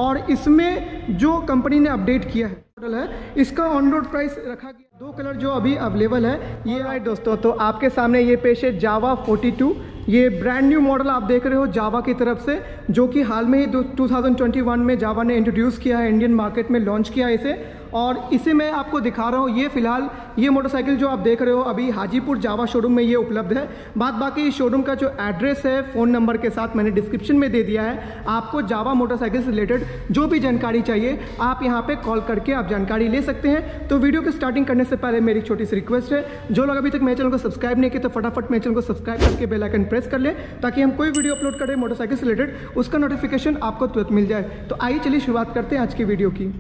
और इसमें जो कंपनी ने अपडेट किया है मॉडल है, इसका ऑन रोड प्राइस रखा गया 2 कलर जो अभी अवेलेबल है। ये आए दोस्तों, तो आपके सामने ये पेश है जावा 42। ये ब्रांड न्यू मॉडल आप देख रहे हो जावा की तरफ से, जो कि हाल में ही 2021 में जावा ने इंट्रोड्यूस किया है, इंडियन मार्केट में लॉन्च किया है इसे। और इसे मैं आपको दिखा रहा हूँ। ये फिलहाल ये मोटरसाइकिल जो आप देख रहे हो अभी हाजीपुर जावा शोरूम में ये उपलब्ध है। बाकी शोरूम का जो एड्रेस है फ़ोन नंबर के साथ मैंने डिस्क्रिप्शन में दे दिया है। आपको जावा मोटरसाइकिल से रिलेटेड जो भी जानकारी चाहिए आप यहाँ पे कॉल करके आप जानकारी ले सकते हैं। तो वीडियो की स्टार्टिंग करने से पहले मेरी छोटी सी रिक्वेस्ट है, जो लोग अभी तक मेरे चैनल को सब्सक्राइब नहीं किए तो फटाफट मेरे चैनल को सब्सक्राइब करके बेल आइकन प्रेस कर ले, ताकि हम कोई वीडियो अपलोड करें मोटरसाइकिल से रिलेटेड उसका नोटिफिकेशन आपको तुरंत मिल जाए। तो आइए चलिए शुरुआत करते हैं आज की वीडियो की।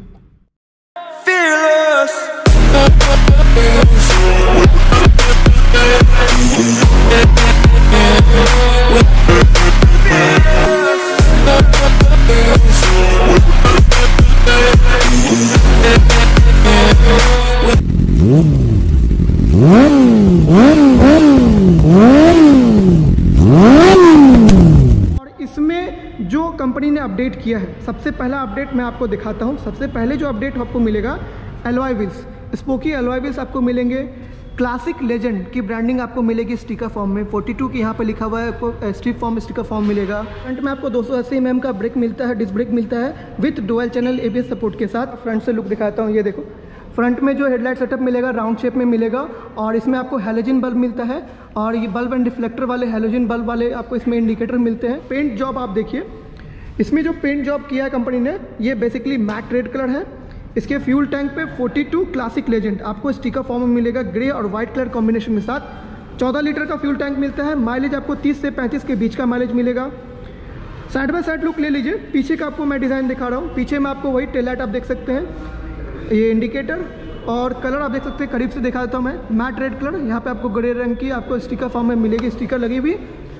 इसमें जो कंपनी ने अपडेट किया है, सबसे पहला अपडेट मैं आपको दिखाता हूं। सबसे पहले जो अपडेट आपको मिलेगा alloy wheels, spoke alloy wheels आपको मिलेंगे। क्लासिक लेजेंड की ब्रांडिंग आपको मिलेगी स्टिकर फॉर्म में। 42 की यहाँ पे लिखा हुआ है, आपको स्टिकर फॉर्म मिलेगा। फ्रंट में आपको 280 mm का ब्रेक मिलता है, डिस्क ब्रेक मिलता है with dual channel ABS support के साथ। फ्रंट से लुक दिखाता हूँ, ये देखो फ्रंट में जो हेडलाइट सेटअप मिलेगा राउंड शेप में मिलेगा, और इसमें आपको हैलोजन बल्ब मिलता है, और ये बल्ब एंड रिफ्लेक्टर वाले हैलोजन बल्ब वाले आपको इसमें इंडिकेटर मिलते हैं। पेंट जॉब आप देखिए, इसमें जो पेंट जॉब किया है कंपनी ने, ये बेसिकली मैट रेड कलर है। इसके फ्यूल टैंक पे 42 क्लासिक लेजेंड आपको स्टिकर फॉर्म में मिलेगा, ग्रे और वाइट कलर कॉम्बिनेशन के साथ। 14 लीटर का फ्यूल टैंक मिलता है। माइलेज आपको 30 से 35 के बीच का माइलेज मिलेगा। साइड बाय साइड लुक ले लीजिए। पीछे का आपको मैं डिज़ाइन दिखा रहा हूँ। पीछे में आपको वही टेल लाइट आप देख सकते हैं, ये इंडिकेटर, और कलर आप देख सकते हैं। करीब से दिखा देता हूँ मैं, मैट रेड कलर। यहाँ पे आपको ग्रे रंग की आपको स्टिकर फॉर्म में मिलेगी, स्टिकर लगी हुई।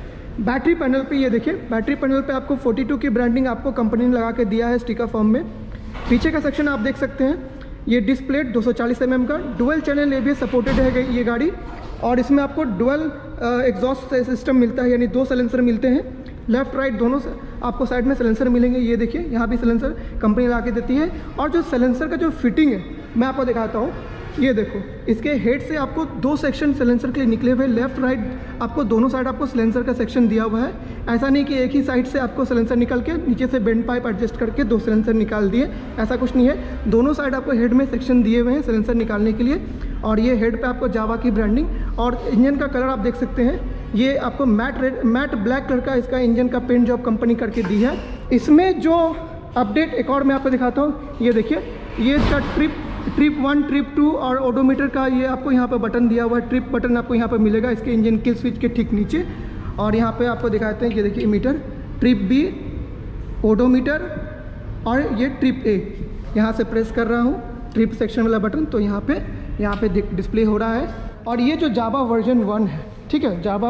बैटरी पैनल पे ये देखिए, बैटरी पैनल पे आपको 42 की ब्रांडिंग आपको कंपनी ने लगा के दिया है स्टिकर फॉर्म में। पीछे का सेक्शन आप देख सकते हैं, ये डिस्क प्लेट 240 mm का डुअल चैनल ABS सपोर्टेड है ये गाड़ी। और इसमें आपको डुअल एग्जॉस्ट सिस्टम मिलता है, यानी 2 साइलेंसर मिलते हैं। लेफ्ट राइट दोनों से आपको साइड में साइलेंसर मिलेंगे। ये देखिए यहाँ भी साइलेंसर कंपनी लगा के देती है। और जो साइलेंसर का जो फिटिंग है मैं आपको दिखाता हूँ। ये देखो, इसके हेड से आपको 2 सेक्शन साइलेंसर के लिए निकले हुए, लेफ्ट राइट आपको दोनों साइड आपको साइलेंसर का सेक्शन दिया हुआ है। ऐसा नहीं कि एक ही साइड से आपको साइलेंसर निकल के नीचे से बेंड पाइप एडजस्ट करके 2 साइलेंसर निकाल दिए, ऐसा कुछ नहीं है। दोनों साइड आपको हेड में सेक्शन दिए हुए हैं साइलेंसर निकालने के लिए। और ये हेड पे आपको जावा की ब्रांडिंग, और इंजन का कलर आप देख सकते हैं, ये आपको मैट ब्लैक कलर का इसका इंजन का पेंट जॉब कंपनी करके दी है। इसमें जो अपडेट एक और मैं आपको दिखाता हूँ, ये देखिए, ये इसका ट्रिप 1 ट्रिप 2 और ओडोमीटर का ये आपको यहाँ पे बटन दिया हुआ है। ट्रिप बटन आपको यहाँ पे मिलेगा इसके इंजन किल स्विच के ठीक नीचे। और यहाँ पे आपको दिखाते हैं, ये देखिए मीटर, ट्रिप B, ओडोमीटर, और ये ट्रिप A। यहाँ से प्रेस कर रहा हूँ ट्रिप सेक्शन वाला बटन, तो यहाँ पे डिस्प्ले हो रहा है। और ये जो जावा वर्जन 1 है, ठीक है, जावा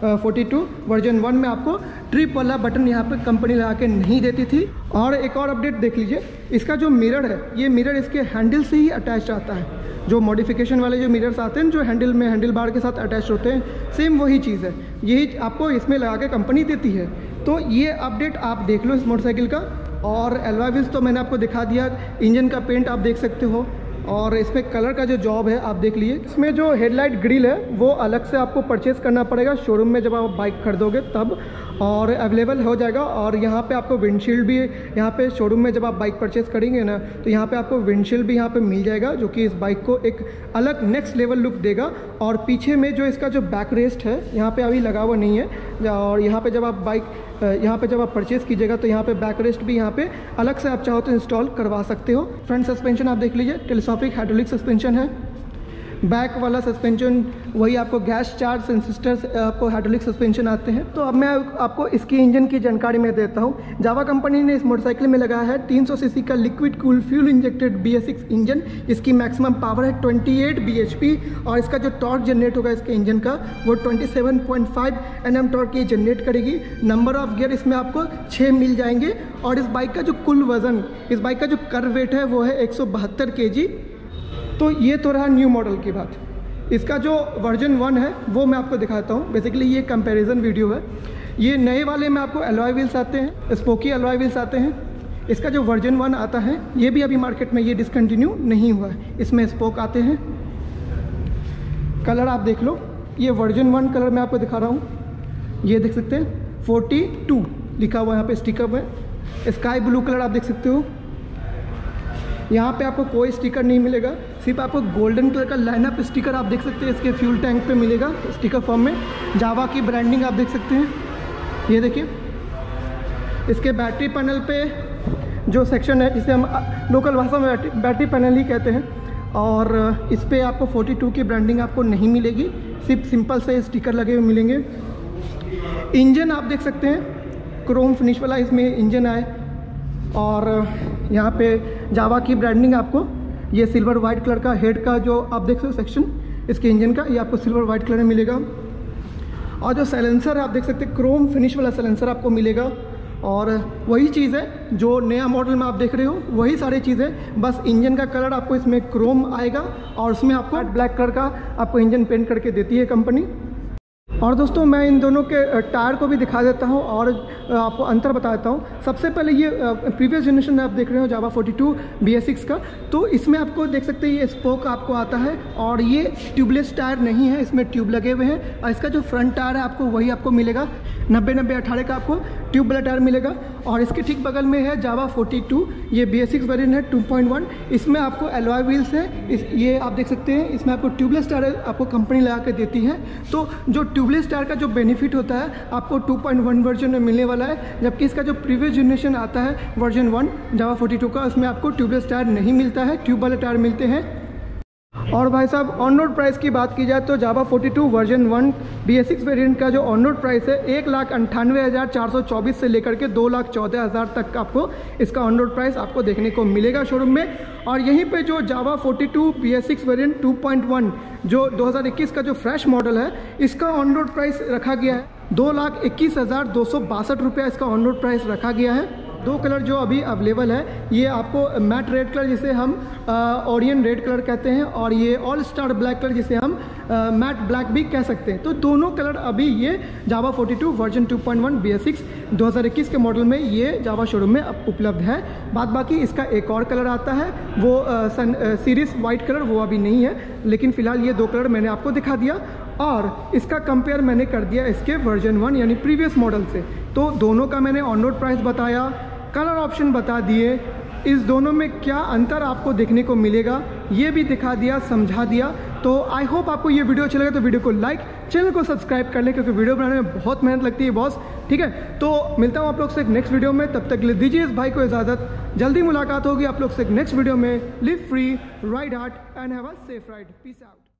42 वर्जन 1 में आपको ट्रिप वाला बटन यहाँ पे कंपनी लगा के नहीं देती थी। और एक और अपडेट देख लीजिए, इसका जो मिरर है, ये मिरर इसके हैंडल से ही अटैच आता है। जो मॉडिफिकेशन वाले जो मिरर्स आते हैं, जो हैंडल बार के साथ अटैच होते हैं, सेम वही चीज़ है, यही आपको इसमें लगा के कंपनी देती है। तो ये अपडेट आप देख लो इस मोटरसाइकिल का। और एलॉय व्हील्स तो मैंने आपको दिखा दिया, इंजन का पेंट आप देख सकते हो, और इसमें कलर का जो जॉब है आप देख लिए। इसमें जो हेडलाइट ग्रिल है वो अलग से आपको परचेज़ करना पड़ेगा शोरूम में जब आप बाइक खरीदोगे तब, और अवेलेबल हो जाएगा। और यहाँ पे आपको विंडशील्ड भी, यहाँ पे शोरूम में जब आप बाइक परचेज़ करेंगे ना, तो यहाँ पे आपको विंडशील्ड भी यहाँ पे मिल जाएगा, जो कि इस बाइक को एक अलग नेक्स्ट लेवल लुक देगा। और पीछे में जो इसका जो बैक रेस्ट है यहाँ पे अभी लगा हुआ नहीं है, और यहाँ पे जब आप परचेज़ कीजिएगा तो यहाँ पे बैक रेस्ट भी यहाँ पे अलग से आप चाहो तो इंस्टॉल करवा सकते हो। फ्रंट सस्पेंशन आप देख लीजिए, टेलीस्कोपिक हाइड्रोलिक सस्पेंशन है। बैक वाला सस्पेंशन वही आपको गैस चार्ज सेंसिस्टर्स आपको हाइड्रोलिक सस्पेंशन आते हैं। तो अब मैं आपको इसकी इंजन की जानकारी मैं देता हूँ। जावा कंपनी ने इस मोटरसाइकिल में लगाया है 300 सीसी का liquid cool fuel injected BS6 engine. इसकी मैक्सिमम पावर है 28 bhp, और इसका जो टॉर्क जनरेट होगा इसके इंजन का वो 27.5 Nm टॉर्क ये जनरेट करेगी। नंबर ऑफ गियर इसमें आपको 6 मिल जाएंगे। और इस बाइक का जो कुल वज़न, इस बाइक का जो कर वेट है वो है 172 kg। तो ये तो रहा न्यू मॉडल की बात। इसका जो वर्जन 1 है वो मैं आपको दिखाता हूँ। बेसिकली ये कंपैरिजन वीडियो है। ये नए वाले में आपको एलॉय व्हील्स आते हैं, स्पोकी एलॉय व्हील्स आते हैं। इसका जो वर्जन 1 आता है ये भी अभी मार्केट में ये डिसकंटिन्यू नहीं हुआ है। इसमें स्पोक आते हैं। कलर आप देख लो, ये वर्जन 1 कलर मैं आपको दिखा रहा हूँ। ये देख सकते हैं 42 लिखा हुआ है यहाँ पे स्टिकर में। स्काई ब्लू कलर आप देख सकते हो। यहाँ पे आपको कोई स्टिकर नहीं मिलेगा, सिर्फ आपको गोल्डन कलर का लाइनअप स्टिकर आप देख सकते हैं इसके फ्यूल टैंक पे मिलेगा स्टिकर फॉर्म में। जावा की ब्रांडिंग आप देख सकते हैं। ये देखिए इसके बैटरी पैनल पे जो सेक्शन है जिसे हम लोकल भाषा में बैटरी पैनल ही कहते हैं, और इस पर आपको 42 की ब्रांडिंग आपको नहीं मिलेगी, सिर्फ सिंपल से स्टिकर लगे हुए मिलेंगे। इंजन आप देख सकते हैं क्रोम फिनिश वाला इसमें इंजन आए, और यहाँ पे जावा की ब्रांडिंग आपको ये सिल्वर वाइट कलर का हेड का जो आप देख सकते हो सेक्शन इसके इंजन का, ये आपको सिल्वर वाइट कलर में मिलेगा। और जो साइलेंसर आप देख सकते हैं क्रोम फिनिश वाला साइलेंसर आपको मिलेगा, और वही चीज़ है जो नया मॉडल में आप देख रहे हो, वही सारी चीज़ें, बस इंजन का कलर आपको इसमें क्रोम आएगा और उसमें आपको ब्लैक कलर का आपको इंजन पेंट करके देती है कंपनी। और दोस्तों मैं इन दोनों के टायर को भी दिखा देता हूं और आपको अंतर बता देता हूं। सबसे पहले ये प्रीवियस जनरेशन में आप देख रहे हो जावा 42 BS6 का, तो इसमें आपको देख सकते हैं ये स्पोक आपको आता है और ये ट्यूबलेस टायर नहीं है, इसमें ट्यूब लगे हुए हैं। और इसका जो फ्रंट टायर है आपको वही आपको मिलेगा 90-90-18 का आपको ट्यूब वाला टायर मिलेगा। और इसके ठीक बगल में है जावा 42, ये BS6 वेरिएंट है 2.1, इसमें आपको एलॉय व्हील्स है। ये आप देख सकते हैं इसमें आपको ट्यूबलेस टायर आपको कंपनी लगा के देती है। तो जो ट्यूबलेस टायर का जो बेनिफिट होता है आपको 2.1 वर्जन में मिलने वाला है, जबकि इसका जो प्रीवियस जनरेशन आता है वर्जन 1 जावा 42 का, उसमें आपको ट्यूबलेस टायर नहीं मिलता है, ट्यूब वाले टायर मिलते हैं। और भाई साहब ऑन रोड प्राइस की बात की जाए तो जावा 42 वर्जन 1 BS6 वेरिएंट का जो ऑन रोड प्राइस है 1,98,424 से लेकर के 2,14,000 तक आपको इसका ऑन रोड प्राइस आपको देखने को मिलेगा शोरूम में। और यहीं पे जो जावा 42 BS6 वेरिएंट 2.1 जो 2021 का जो फ्रेश मॉडल है, इसका ऑन रोड प्राइस रखा गया है 2,21,262 रुपया इसका ऑन रोड प्राइस रखा गया है। दो कलर जो अभी अवेलेबल है, ये आपको मैट रेड कलर जिसे हम ओरियन रेड कलर कहते हैं, और ये ऑल स्टार ब्लैक कलर जिसे हम मैट ब्लैक भी कह सकते हैं। तो दोनों कलर अभी ये जावा 42 वर्जन 2.1 BS6 2021 के मॉडल में ये जावा शोरूम में उपलब्ध है। बाद बाकी इसका एक और कलर आता है वो सीरीज वाइट कलर, वो अभी नहीं है, लेकिन फ़िलहाल ये दो कलर मैंने आपको दिखा दिया और इसका कंपेयर मैंने कर दिया इसके वर्जन 1 यानी प्रीवियस मॉडल से। तो दोनों का मैंने ऑन रोड प्राइस बताया, कलर ऑप्शन बता दिए, इस दोनों में क्या अंतर आपको देखने को मिलेगा ये भी दिखा दिया, समझा दिया। तो आई होप आपको ये वीडियो अच्छा लगा तो वीडियो को लाइक, चैनल को सब्सक्राइब कर लें, क्योंकि वीडियो बनाने में बहुत मेहनत लगती है बॉस, ठीक है। तो मिलता हूँ आप लोग से एक नेक्स्ट वीडियो में, तब तक के लिए दीजिए इस भाई को इजाज़त। जल्दी मुलाकात होगी आप लोग से एक नेक्स्ट वीडियो में। Live free, ride hard and have a safe ride. Peace out.